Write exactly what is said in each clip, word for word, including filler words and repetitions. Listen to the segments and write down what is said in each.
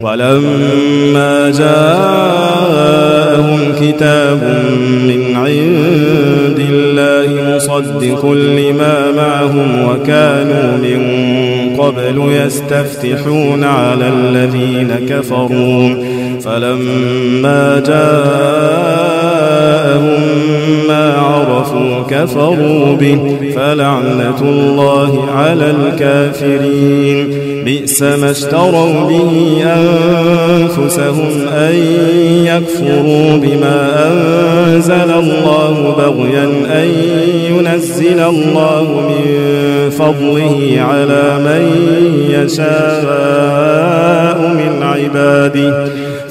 ولما جاءهم كتاب من عند الله مصدق لما معهم وكانوا من قبل يستفتحون على الذين كفروا فلما جاءهم ما عرفوا كفروا به فلعنة الله على الكافرين. بئس ما اشتروا به أنفسهم أن يكفروا بما أنزل الله بغيا أن ينزل الله من فضله على من يشاء من عباده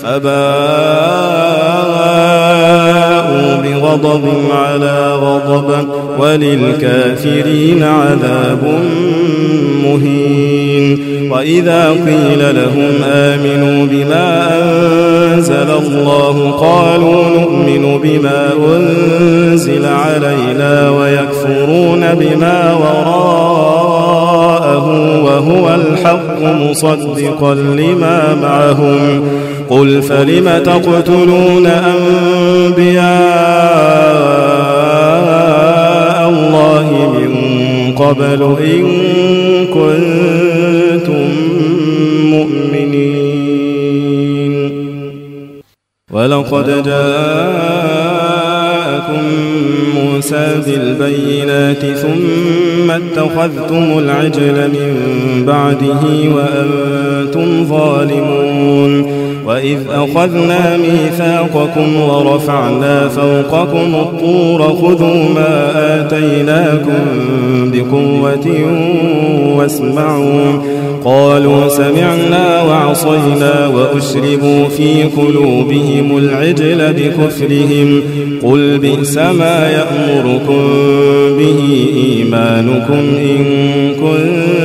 فباءوا بغضب على غضب وللكافرين عذاب مهين. وإذا قيل لهم آمنوا بما أنزل الله قالوا نؤمن بما أنزل علينا ويكفرون بما وراءه وهو الحق مصدقا لما معهم. قل فلم تقتلون أنبياء الله من قبل إن كنتم مؤمنين. ولقد جاءكم موسى بالبينات ثم اتخذتم العجل من بعده وأنتم ظالمون. وإذ أخذنا ميثاقكم ورفعنا فوقكم الطور خذوا ما آتيناكم بقوة واسمعوا. قالوا سمعنا وعصينا وأشربوا في قلوبهم العجل بكفرهم. قل بئس ما يأمركم به إيمانكم إن كنتم